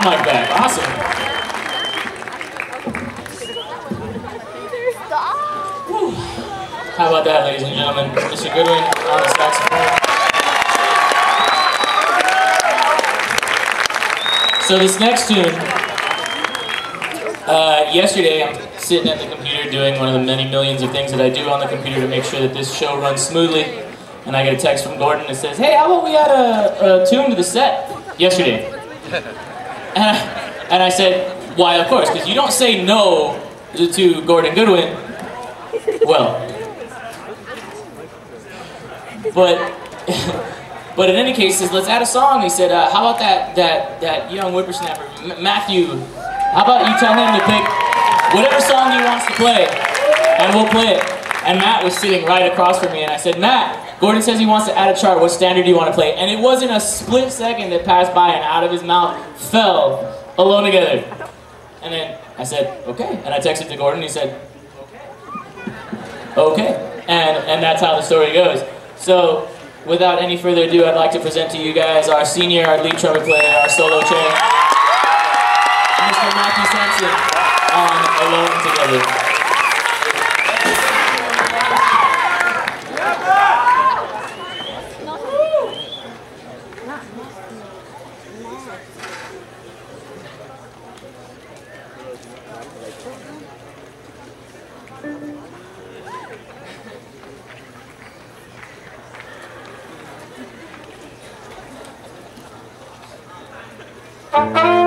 mic back. Awesome. Whew. How about that, ladies and gentlemen? Mr. Goodwin on the saxophone. So this next tune, yesterday I'm sitting at the computer doing one of the many millions of things that I do on the computer to make sure that this show runs smoothly, and I get a text from Gordon that says, "Hey, how about we add a tune to the set yesterday?" And I said, "Why, of course, because you don't say no to Gordon Goodwin." Well, but in any case, he says, "Let's add a song." He said, "How about that young whippersnapper, Matthew? How about you tell him to pick whatever song he wants to play, and we'll play it." And Matt was sitting right across from me, and I said, "Matt, Gordon says he wants to add a chart. What standard do you want to play?" And it wasn't a split second that passed by, and out of his mouth fell "Alone Together." And then I said, "Okay." And I texted to Gordon, and he said, "Okay." And that's how the story goes. So, without any further ado, I'd like to present to you guys our senior, our lead trumpet player, our solo chair, Mr. Matthew Sampson on "Alone Together." Thank you.